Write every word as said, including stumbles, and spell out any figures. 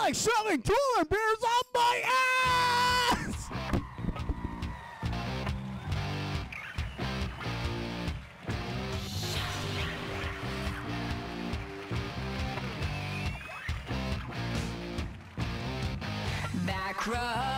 like shoving cooler beers up my ass! Back row.